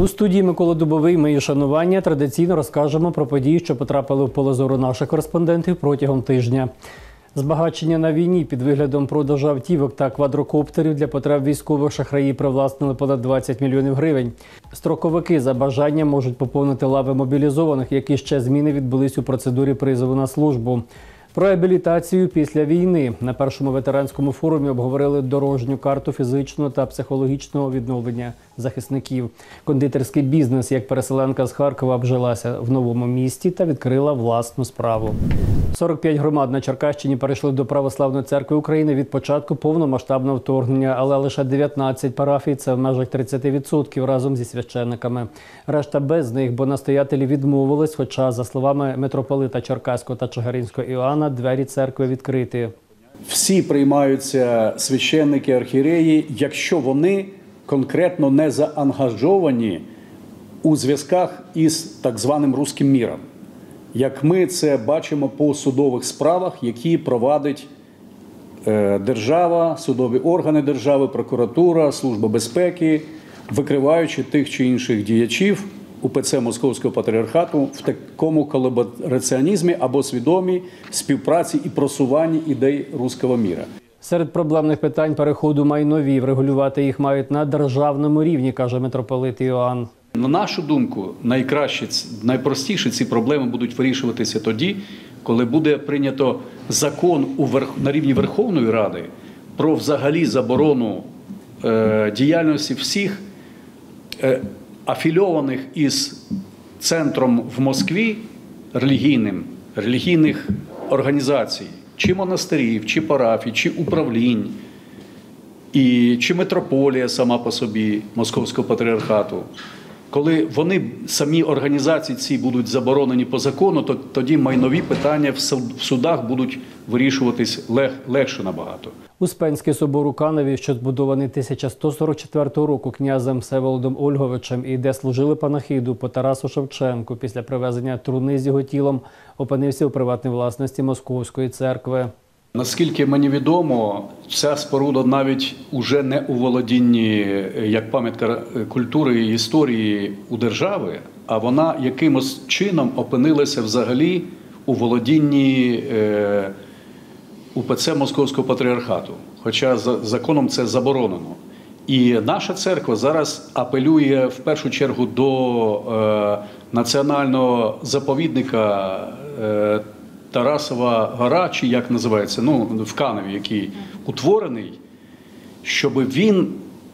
У студії Микола Дубовий ми і шанування традиційно розкажемо про події, що потрапили в поле зору наших кореспондентів протягом тижня. Збагачення на війні під виглядом продажу автівок та квадрокоптерів для потреб військових шахраї привласнили понад 20 мільйонів гривень. Строковики за бажанням можуть поповнити лави мобілізованих, які ще зміни відбулись у процедурі призову на службу. Про реабілітацію після війни на першому ветеранському форумі обговорили дорожню карту фізичного та психологічного відновлення захисників. Кондитерський бізнес, як переселенка з Харкова, обжилася в новому місті та відкрила власну справу. 45 громад на Черкащині перейшли до Православної церкви України від початку повномасштабного вторгнення, але лише 19 парафій – це в межах 30% разом зі священниками. Решта без них, бо настоятелі відмовились, хоча, за словами митрополита Черкаського та Чигиринського Іоанна, двері церкви відкриті. Всі приймаються священники, архієреї, якщо вони конкретно не заангажовані у зв'язках із так званим «руським міром». Як ми це бачимо по судових справах, які провадить держава, судові органи держави, прокуратура, Служба безпеки, викриваючи тих чи інших діячів УПЦ Московського патріархату в такому колабораціонізмі або свідомій співпраці і просуванні ідей «руського міра». Серед проблемних питань переходу майнові. Врегулювати їх мають на державному рівні, каже митрополит Іоанн. На нашу думку, найпростіше ці проблеми будуть вирішуватися тоді, коли буде прийнято закон на рівні Верховної Ради про взагалі заборону діяльності всіх афільованих із центром в Москві релігійних організацій, чи монастирів, чи парафій, чи управлінь, чи митрополія сама по собі Московського патріархату. Коли вони, самі організації ці будуть заборонені по закону, то тоді майнові питання в судах будуть вирішуватись легше набагато. Успенський собор у Каневі, що збудований 1144 року князем Всеволодом Ольговичем і де служили панахиду по Тарасу Шевченку після привезення труни з його тілом, опинився у приватній власності Московської церкви. Наскільки мені відомо, ця споруда навіть уже не у володінні як пам'ятка культури і історії у держави, а вона якимось чином опинилася взагалі у володінні УПЦ Московського патріархату, хоча законом це заборонено. І наша церква зараз апелює в першу чергу до національного заповідника Тарасова гора, чи як називається, в Каневі, який утворений, щоб він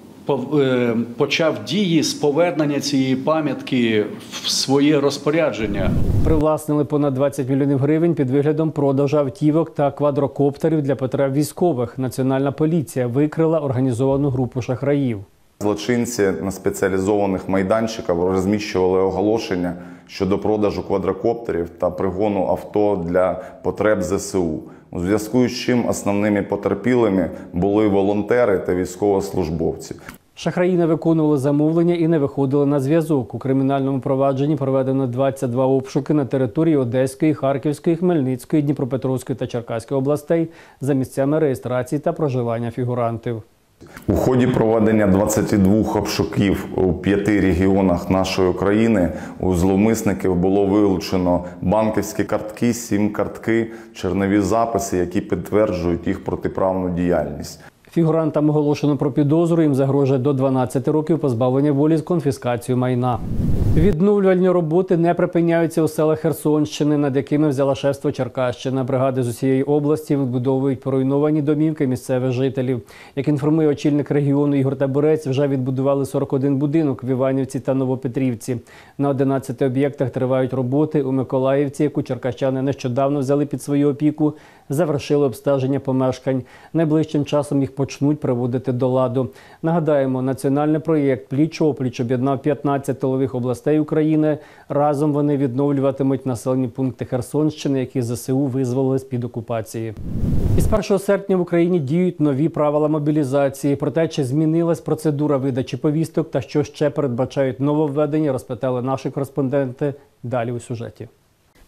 почав дії з повернення цієї пам'ятки в своє розпорядження. Привласнили понад 20 мільйонів гривень під виглядом продажу автівок та квадрокоптерів для потреб військових. Національна поліція викрила організовану групу шахраїв. Злочинці на спеціалізованих майданчиках розміщували оголошення щодо продажу квадрокоптерів та пригону авто для потреб ЗСУ. У зв'язку з чим основними потерпілими були волонтери та військовослужбовці. Шахраї не виконували замовлення і не виходили на зв'язок. У кримінальному провадженні проведено 22 обшуки на території Одеської, Харківської, Хмельницької, Дніпропетровської та Черкаської областей за місцями реєстрації та проживання фігурантів. У ході проведення 22 обшуків у 5 регіонах нашої країни у зловмисників було вилучено банківські картки, сім-картки, чернові записи, які підтверджують їх протиправну діяльність. Фігурантам оголошено про підозру, їм загрожує до 12 років позбавлення волі з конфіскацією майна. Відновлювальні роботи не припиняються у селах Херсонщини, над якими взяла шефство Черкащина. Бригади з усієї області відбудовують поруйновані домівки місцевих жителів. Як інформує очільник регіону Ігор Табурець, вже відбудували 41 будинок в Іванівці та Новопетрівці. На 11 об'єктах тривають роботи. У Миколаївці, яку черкащани нещодавно взяли під свою опіку, завершили обстеження помешкань. Найближчим часом їх почнуть приводити до ладу. Нагадаємо, національний проєкт «Пліч-опліч» об'єднав 15 тилових областей України. Разом вони відновлюватимуть населені пункти Херсонщини, які ЗСУ визволили з-під окупації. Із 1 серпня в Україні діють нові правила мобілізації. Про те, чи змінилась процедура видачі повісток та що ще передбачають нововведення, розпитали наші кореспонденти. Далі у сюжеті.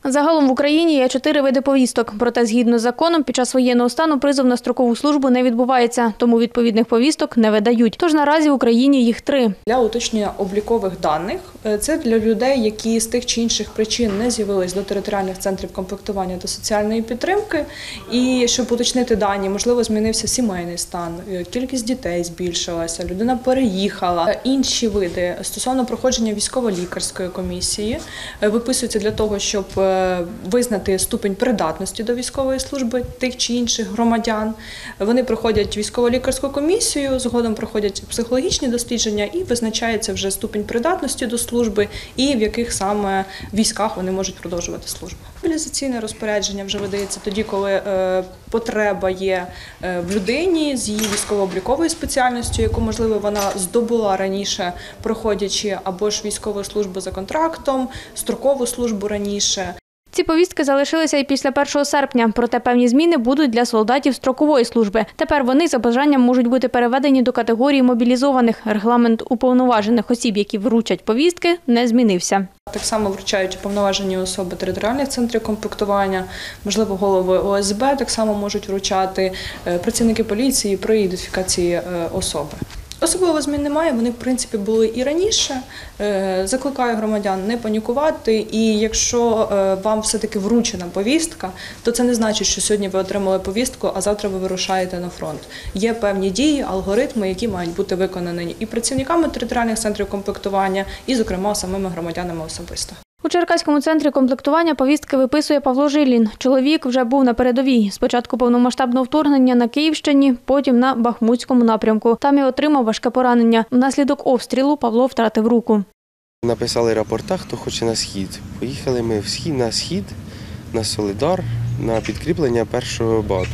Загалом в Україні є 4 види повісток. Проте, згідно з законом, під час воєнного стану призов на строкову службу не відбувається, тому відповідних повісток не видають. Тож наразі в Україні їх 3. Для уточнення облікових даних – це для людей, які з тих чи інших причин не з'явились до територіальних центрів комплектування та соціальної підтримки. І щоб уточнити дані, можливо, змінився сімейний стан, кількість дітей збільшилася, людина переїхала. Інші види стосовно проходження військово-лікарської комісії виписуються для того, щоб визнати ступінь придатності до військової служби тих чи інших громадян. Вони проходять військово-лікарську комісію, згодом проходять психологічні дослідження і визначається вже ступінь придатності до служби і в яких саме військах вони можуть продовжувати службу. Мобілізаційне розпорядження вже видається тоді, коли потреба є в людині з її військово-обліковою спеціальністю, яку, можливо, вона здобула раніше, проходячи або ж військову службу за контрактом, строкову службу раніше. Ці повістки залишилися і після 1 серпня, проте певні зміни будуть для солдатів строкової служби. Тепер вони за бажанням можуть бути переведені до категорії мобілізованих. Регламент уповноважених осіб, які вручать повістки, не змінився. Так само вручають уповноважені особи територіальних центрів комплектування, можливо, голови ОСБ так само можуть вручати, працівники поліції при ідентифікації особи. Особливо змін немає, вони, в принципі, були і раніше. Закликаю громадян не панікувати, і якщо вам все-таки вручена повістка, то це не значить, що сьогодні ви отримали повістку, а завтра ви вирушаєте на фронт. Є певні дії, алгоритми, які мають бути виконані і працівниками територіальних центрів комплектування, і, зокрема, самими громадянами особисто. У Черкаському центрі комплектування повістки виписує Павло Жилін. Чоловік вже був на передовій. Спочатку повномасштабного вторгнення на Київщині, потім на Бахмутському напрямку. Там і отримав важке поранення. Внаслідок обстрілу Павло втратив руку. Написали рапорта, хто хоче на схід. Поїхали ми на схід, на Солидар, на підкріплення 1-го бату.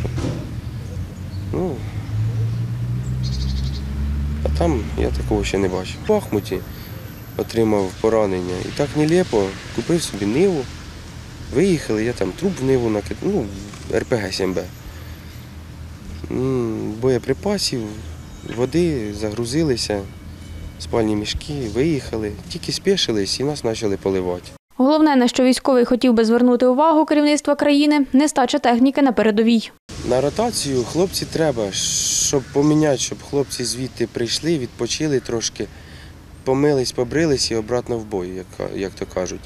А там я такого ще не бачив. В Бахмуті отримав поранення. І так нелепо, купив собі Ниву, виїхали, я там труп в Ниву накидав, РПГ-7Б. Боєприпасів, води, загрузилися, спальні мішки, виїхали. Тільки спішились і нас почали поливати. Головне, на що військовий хотів би звернути увагу керівництва країни – нестача техніки на передовій. На ротацію хлопці треба, щоб поміняти, щоб хлопці звідти прийшли, відпочили трошки, помились, побрились і обратно в бой, як то кажуть.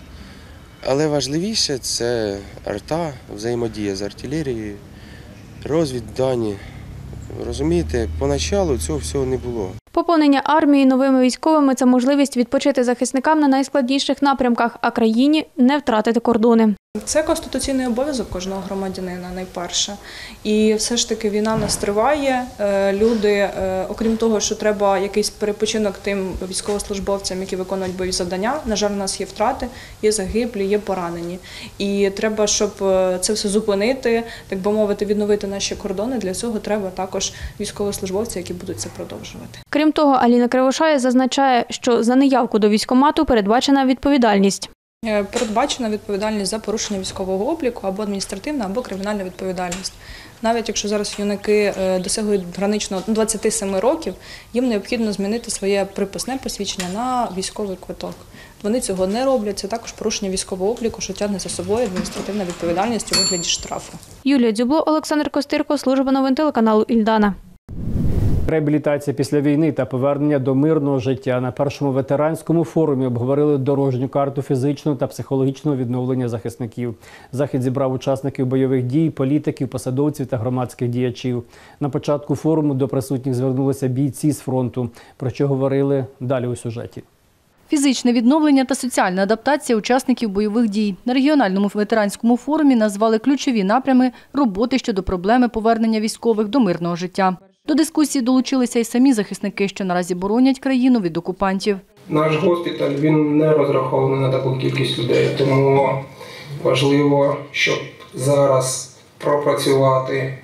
Але важливіше – арта, взаємодія з артилерією, розвіддані. Розумієте, поначалу цього всього не було. Поповнення армії новими військовими – це можливість відпочити захисникам на найскладніших напрямках, а країні не втратити кордони. Це конституційний обов'язок кожного громадянина, найперше. І все ж таки війна нас триває. Люди, окрім того, що треба якийсь перепочинок тим військовослужбовцям, які виконують бойові завдання, на жаль, у нас є втрати, є загиблі, є поранені. І треба, щоб це все зупинити, так би мовити, відновити наші кордони, для цього треба також військовослужбовці, які будуть це продовжувати. Крім того, Аліна Кривошея зазначає, що за неявку до військкомату передбачена відповідальність. Передбачена відповідальність за порушення військового обліку або адміністративна, або кримінальна відповідальність. Навіть якщо зараз юнаки досягли граничного 27 років, їм необхідно змінити своє приписне посвідчення на військовий квиток. Вони цього не роблять, це також порушення військового обліку, що тягне за собою адміністративна відповідальність у вигляді штрафу. Юлія Дзюбло, Олександр Костирко, служба новин телеканалу «Ільдана». Реабілітація після війни та повернення до мирного життя. На першому ветеранському форумі обговорили дорожню карту фізичного та психологічного відновлення захисників. Захід зібрав учасників бойових дій, політиків, посадовців та громадських діячів. На початку форуму до присутніх звернулися бійці з фронту, про що говорили далі у сюжеті. Фізичне відновлення та соціальна адаптація учасників бойових дій. На регіональному ветеранському форумі назвали ключові напрями роботи щодо проблеми повернення військових до мирного життя. До дискусії долучилися й самі захисники, що наразі боронять країну від окупантів. Наш госпіталь, він не розрахований на таку кількість людей, тому важливо, щоб зараз пропрацювати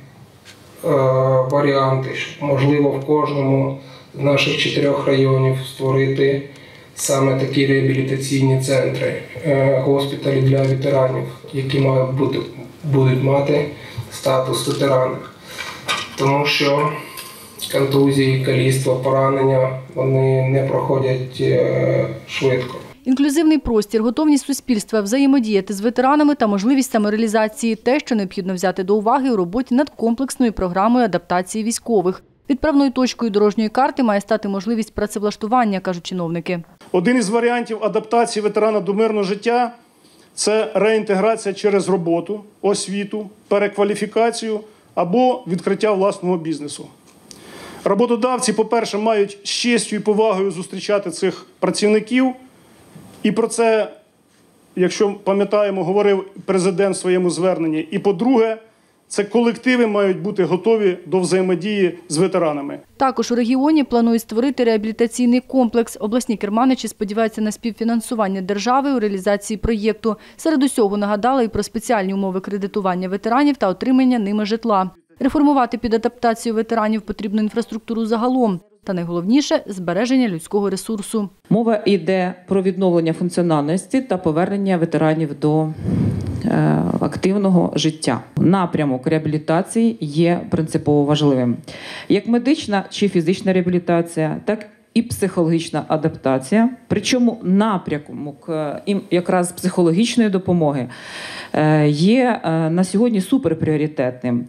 варіанти, щоб, можливо, в кожному з наших 4 районів створити саме такі реабілітаційні центри, госпіталі для ветеранів, які будуть мати статус ветерана. Тому що контузії, каліцтва, поранення, вони не проходять швидко. Інклюзивний простір, готовність суспільства взаємодіяти з ветеранами та можливість самореалізації – те, що необхідно взяти до уваги у роботі над комплексною програмою адаптації військових. Відправною точкою дорожньої карти має стати можливість працевлаштування, кажуть чиновники. Один із варіантів адаптації ветерана до мирного життя – це реінтеграція через роботу, освіту, перекваліфікацію або відкриття власного бізнесу. Роботодавці, по-перше, мають з честю і повагою зустрічати цих працівників. І про це, якщо пам'ятаємо, говорив президент в своєму зверненні. І по-друге, це колективи мають бути готові до взаємодії з ветеранами. Також у регіоні планують створити реабілітаційний комплекс. Обласні керманичі сподіваються на співфінансування держави у реалізації проєкту. Серед усього нагадали і про спеціальні умови кредитування ветеранів та отримання ними житла. Реформувати під адаптацію ветеранів потрібну інфраструктуру загалом. Та найголовніше – збереження людського ресурсу. Мова йде про відновлення функціональності та повернення ветеранів до активного життя. Напрямок реабілітації є принципово важливим. Як медична чи фізична реабілітація, так і психологічна адаптація. Причому напрямок якраз психологічної допомоги є на сьогодні суперпріоритетним.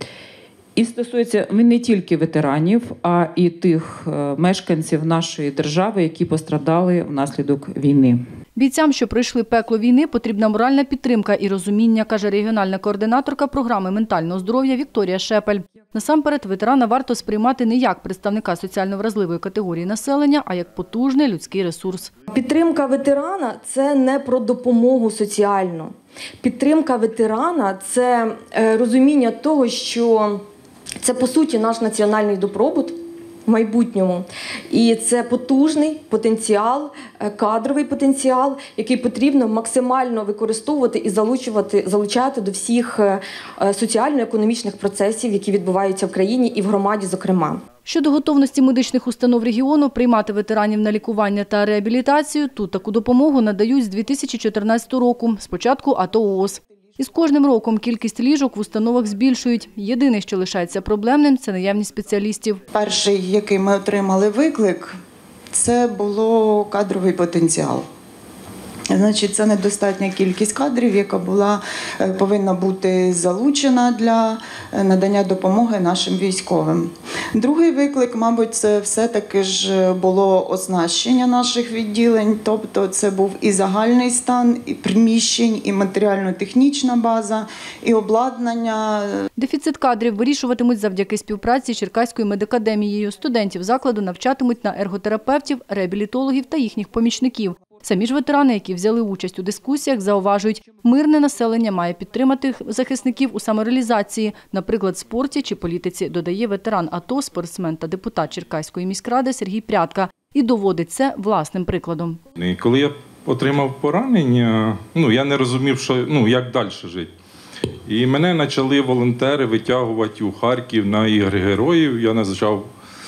І стосується він не тільки ветеранів, а і тих мешканців нашої держави, які постраждали внаслідок війни. Бійцям, що пройшли пекло війни, потрібна моральна підтримка і розуміння, каже регіональна координаторка програми ментального здоров'я Вікторія Шепель. Насамперед, ветерана варто сприймати не як представника соціально вразливої категорії населення, а як потужний людський ресурс. Підтримка ветерана – це не про допомогу соціальну. Підтримка ветерана – це розуміння того, що це, по суті, наш національний добробут в майбутньому. І це потужний потенціал, кадровий потенціал, який потрібно максимально використовувати і залучати до всіх соціально-економічних процесів, які відбуваються в країні і в громаді, зокрема. Щодо готовності медичних установ регіону приймати ветеранів на лікування та реабілітацію, тут таку допомогу надають з 2014 року, з початку АТО-ООС. І з кожним роком кількість ліжок в установах збільшують. Єдине, що лишається проблемним – це наявність спеціалістів. Перший, який ми отримали виклик, це було кадровий потенціал. Значить, це недостатня кількість кадрів, яка повинна бути залучена для надання допомоги нашим військовим. Другий виклик, мабуть, це все-таки ж було оснащення наших відділень, тобто це був і загальний стан, і приміщень, і матеріально-технічна база, і обладнання. Дефіцит кадрів вирішуватимуть завдяки співпраці з Черкаською медакадемією. Студентів закладу навчатимуть на ерготерапевтів, реабілітологів та їхніх помічників. Самі ж ветерани, які взяли участь у дискусіях, зауважують, мирне населення має підтримати захисників у самореалізації, наприклад, в спорті чи політиці, додає ветеран АТО, спортсмен та депутат Черкаської міськради Сергій Прядка. І доводить це власним прикладом. І коли я отримав поранення, я не розумів, як далі жити. І мене почали волонтери витягувати у Харків на ігри героїв. Я почав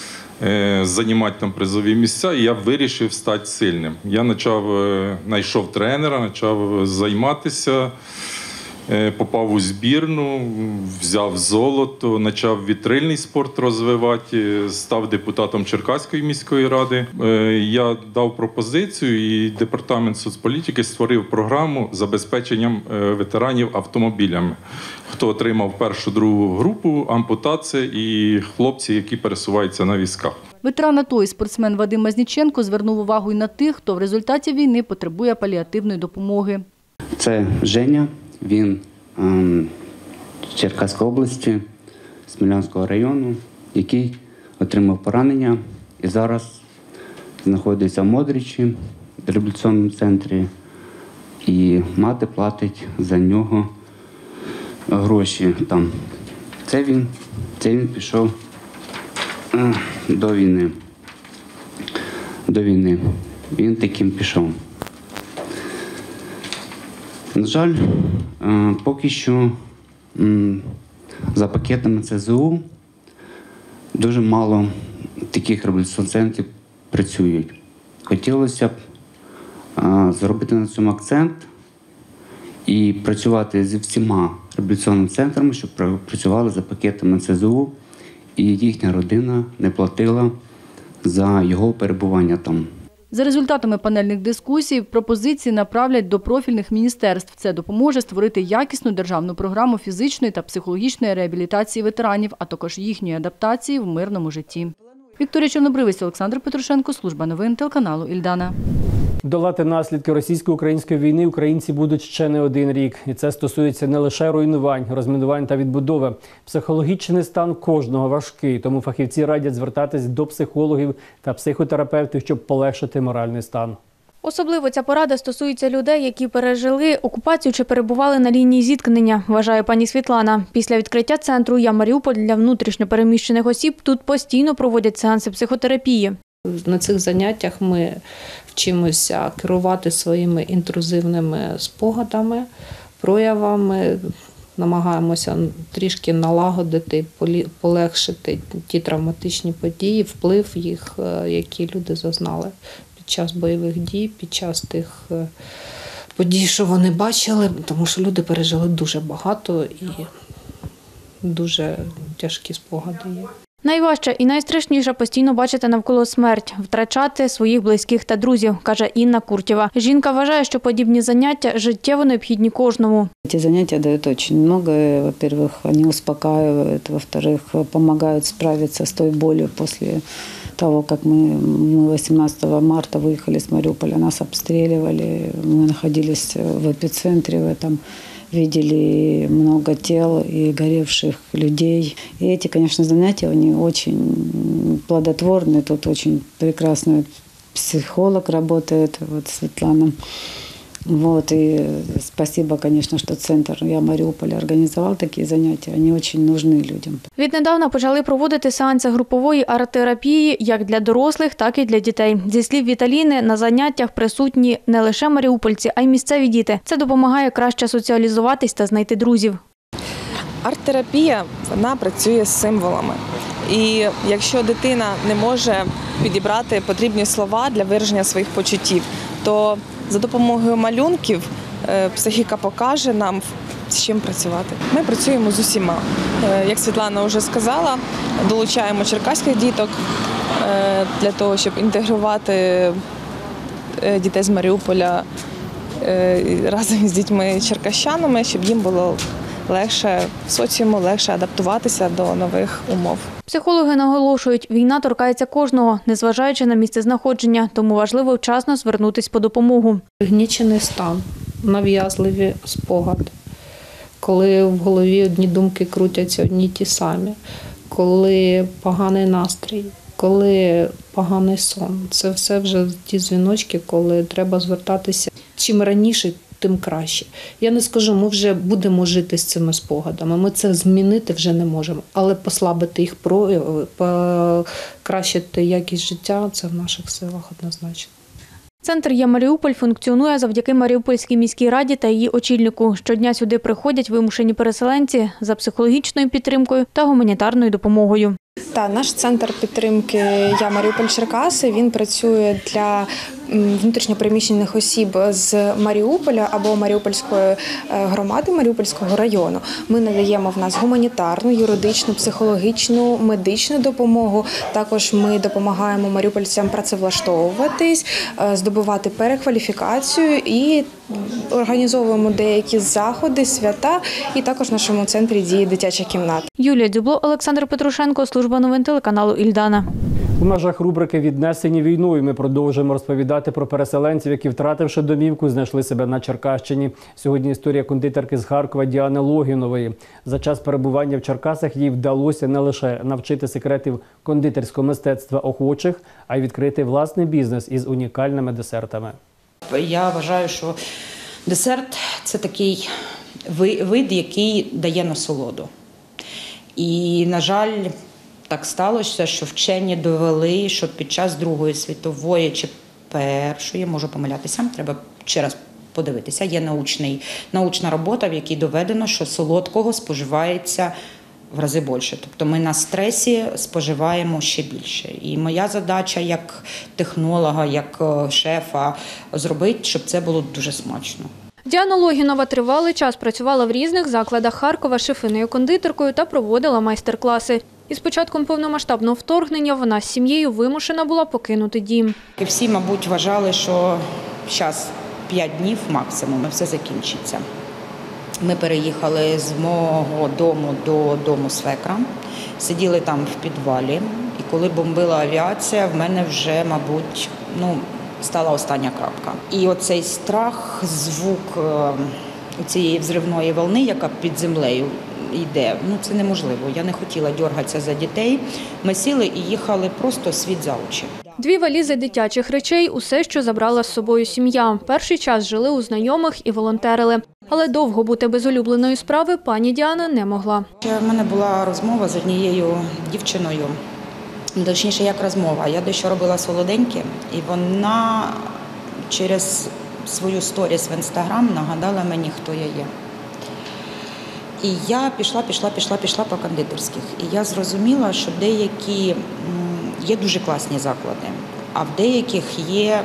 займати там призові місця, і я вирішив стати сильним. Я знайшов тренера, почав займатися, попав у збірну, взяв золото, почав вітрильний спорт розвивати, став депутатом Черкаської міської ради. Я дав пропозицію, і департамент соцполітики створив програму з забезпеченням ветеранів автомобілями. Хто отримав першу, другу групу, ампутація і хлопці, які пересуваються на візках. Ветеран АТО і спортсмен Вадим Мазніченко звернув увагу і на тих, хто в результаті війни потребує паліативної допомоги. Це Женя, він з Черкаської області, Смілянського району, який отримав поранення і зараз знаходиться в Модричі, в реабілітаційному центрі, і мати платить за нього гроші там. Це він пішов до війни. Він таким пішов. На жаль, поки що за пакетами ЦЗУ дуже мало таких реабілітаційних центрів працюють. Хотілося б зробити на цьому акцент і працювати зі всіма реабілітаційними центрами, щоб працювали за пакетами ЦЗУ, і їхня родина не платила за його перебування там. За результатами панельних дискусій пропозиції направлять до профільних міністерств. Це допоможе створити якісну державну програму фізичної та психологічної реабілітації ветеранів, а також їхньої адаптації в мирному житті. Вікторія Чорнобривець, Олександр Петрушенко, служба новин телеканалу «Ільдана». Долати наслідки російсько-української війни українці будуть ще не один рік. І це стосується не лише руйнувань, розмінувань та відбудови. Психологічний стан кожного важкий, тому фахівці радять звертатись до психологів та психотерапевтів, щоб полегшити моральний стан. Особливо ця порада стосується людей, які пережили окупацію чи перебували на лінії зіткнення, вважає пані Світлана. Після відкриття центру «Я Маріуполь» для внутрішньо переміщених осіб тут постійно проводять сеанси психотерапії. На цих заняттях ми вчимося керувати своїми інтрузивними спогадами, проявами, намагаємося трішки налагодити, полегшити ті травматичні події, вплив їх, які люди зазнали під час бойових дій, під час тих подій, що вони бачили, тому що люди пережили дуже багато і дуже тяжкі спогади є. Найважче і найстрашніше постійно бачити навколо смерть, втрачати своїх близьких та друзів, каже Інна Куртєва. Жінка вважає, що подібні заняття життєво необхідні кожному. Ці заняття дають дуже багато. Во-первых, вони успокаивают, во-вторых, допомагають справитися з тою болью після того, як ми 18 марта виїхали з Маріуполя, нас обстрілювали, ми знаходились в епіцентрі в этом. Видели много тел и горевших людей. И эти, конечно, занятия, они очень плодотворны. Тут очень прекрасный психолог работает, вот Светлана. Вот, и спасибо, конечно, что центр «Я Маріуполь» организовал такие занятия. Они очень нужны людям. Віднедавна почали проводити сеанси групової арт-терапії як для дорослих, так і для дітей. Зі слів Віталіни, на заняттях присутні не лише маріупольці, а й місцеві діти. Це допомагає краще соціалізуватись та знайти друзів. Арт-терапія, вона працює з символами. І якщо дитина не може підібрати потрібні слова для вираження своїх почуттів, то за допомогою малюнків психіка покаже нам, з чим працювати. Ми працюємо з усіма. Як Світлана вже сказала, долучаємо черкаських діток для того, щоб інтегрувати дітей з Маріуполя разом з дітьми черкащанами, щоб їм було легше в соціуму, легше адаптуватися до нових умов. Психологи наголошують, війна торкається кожного, незважаючи на місцезнаходження, тому важливо вчасно звернутися по допомогу. Гнічений стан, нав'язливі спогади, коли в голові одні думки крутяться одні ті самі, коли поганий настрій, коли поганий сон. Це все вже ті дзвіночки, коли треба звертатися чим раніше, тим краще. Я не скажу, ми вже будемо жити з цими спогадами, ми це змінити вже не можемо, але послабити їх прояви, покращити якість життя – це в наших силах однозначно. Центр «Я Маріуполь» функціонує завдяки Маріупольській міській раді та її очільнику. Щодня сюди приходять вимушені переселенці за психологічною підтримкою та гуманітарною допомогою. Наш центр підтримки «Я Маріуполь Черкаси», він працює для внутрішньопереміщених осіб з Маріуполя або Маріупольської громади, Маріупольського району. Ми надаємо в нас гуманітарну, юридичну, психологічну, медичну допомогу. Також ми допомагаємо маріупольцям працевлаштовуватись, здобувати перекваліфікацію і організовуємо деякі заходи, свята. І також в нашому центрі діє дитяча кімната. Юлія Дзюбло, Олександр Петрушенко, служба новин телеканалу «Ільдана». У межах рубрики «Віднесені війною» ми продовжуємо розповідати про переселенців, які, втративши домівку, знайшли себе на Черкащині. Сьогодні історія кондитерки з Харкова Діани Логінової. За час перебування в Черкасах їй вдалося не лише навчити секретів кондитерського мистецтва охочих, а й відкрити власний бізнес із унікальними десертами. Я вважаю, що десерт – це такий вид, який дає насолоду. І, на жаль, так сталося, що вчені довели, що під час Другої світової чи Першої, можу помилятися, треба ще раз подивитися, є научна робота, в якій доведено, що солодкого споживається в рази більше. Тобто ми на стресі споживаємо ще більше. І моя задача як технолога, як шефа зробити, щоб це було дуже смачно. Діана Логінова тривалий час працювала в різних закладах Харкова шефиною-кондитеркою та проводила майстер-класи. Із початком повномасштабного вторгнення вона з сім'єю вимушена була покинути дім. І всі, мабуть, вважали, що зараз 5 днів максимум і все закінчиться. Ми переїхали з мого дому до дому свекра, сиділи там в підвалі. І коли бомбила авіація, в мене вже, мабуть, стала остання крапка. І оцей страх, звук цієї взривної волни, яка під землею йде, це неможливо. Я не хотіла дергатися за дітей. Ми сіли і їхали просто світ за очі. 2 валізи дитячих речей – усе, що забрала з собою сім'я. Перший час жили у знайомих і волонтерили. Але довго бути без улюбленої справи пані Діана не могла. У мене була розмова з однією дівчиною. Точніше, як розмова. Я дещо робила солоденьке, і вона через свою сторіс в Інстаграм нагадала мені, хто я є. І я пішла по кондитерських. І я зрозуміла, що деякі є дуже класні заклади, а в деяких є,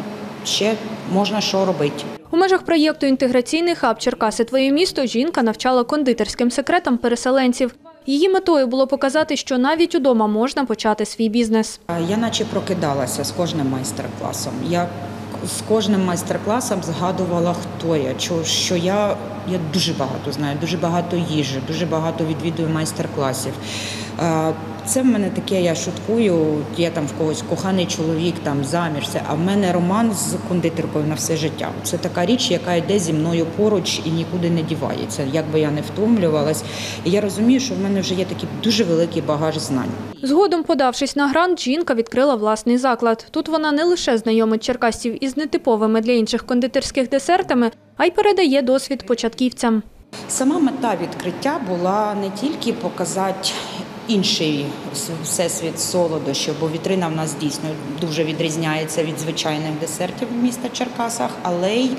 ще можна що робити. У межах проєкту «Інтеграційний хаб Черкаси. Твоє місто» жінка навчала кондитерським секретам переселенців. Її метою було показати, що навіть удома можна почати свій бізнес. Я наче прокидалася з кожним майстер-класом. Я з кожним майстер-класом згадувала, хто я, що я дуже багато знаю, дуже багато їжі, дуже багато відвідую майстер-класів. Це в мене таке, я шуткую, є там в когось коханий чоловік, там заміж, а в мене роман з кондитеркою на все життя. Це така річ, яка йде зі мною поруч і нікуди не дівається, як би я не втомлювалась. І я розумію, що в мене вже є такий дуже великий багаж знань. Згодом, подавшись на грант, жінка відкрила власний заклад. Тут вона не лише знайомить черкасців із нетиповими для інших кондитерських десертами, а й передає досвід початківцям. Сама мета відкриття була не тільки показати інший всесвіт солодощів, бо вітрина в нас дійсно дуже відрізняється від звичайних десертів міста Черкасах, але й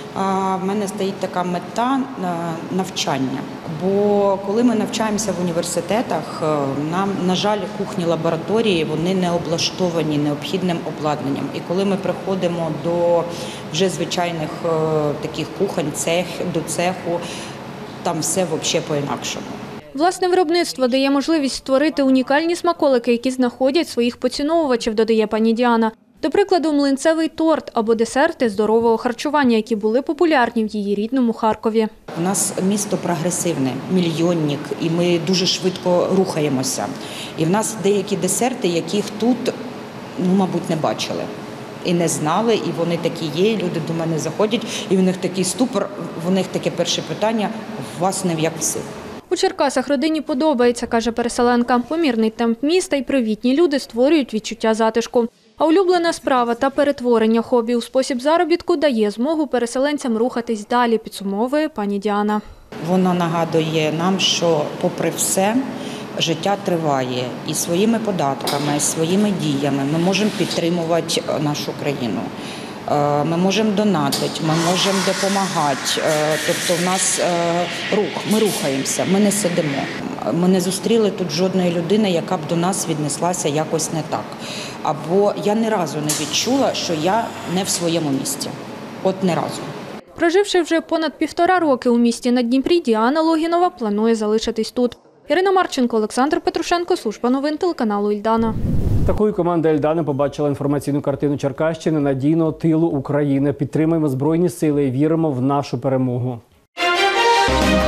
в мене стоїть така мета навчання. Бо коли ми навчаємося в університетах, нам, на жаль, кухні лабораторії, вони не облаштовані необхідним обладнанням. І коли ми приходимо до вже звичайних таких кухонь, до цеху, там все взагалі по-інакшому. Власне виробництво дає можливість створити унікальні смаколики, які знаходять своїх поціновувачів, додає пані Діана. До прикладу, млинцевий торт або десерти здорового харчування, які були популярні в її рідному Харкові. У нас місто прогресивне, мільйонник, і ми дуже швидко рухаємося. І в нас деякі десерти, яких тут, мабуть, не бачили. І не знали, і вони такі є, люди до мене заходять, і в них такий ступор, в них таке перше питання – у вас не як всі. У Черкасах родині подобається, каже переселенка. Помірний темп міста і привітні люди створюють відчуття затишку. А улюблена справа та перетворення хобі у спосіб заробітку дає змогу переселенцям рухатись далі, підсумовує пані Діана. Воно нагадує нам, що попри все життя триває і своїми податками, своїми діями ми можемо підтримувати нашу країну. Ми можемо донатити, ми можемо допомагати. Тобто в нас рух, ми рухаємося, ми не сидимо. Ми не зустріли тут жодної людини, яка б до нас віднеслася якось не так. Або я ні разу не відчула, що я не в своєму місці. От ні разу. Проживши вже понад 1,5 роки у місті на Дніпрі, Діана Логінова планує залишитись тут. Ірина Марченко, Олександр Петрушенко, служба новин телеканалу «Ільдана». Такою команда «Ільдана» побачила інформаційну картину Черкащини надійного тилу України. Підтримуємо Збройні сили і віримо в нашу перемогу.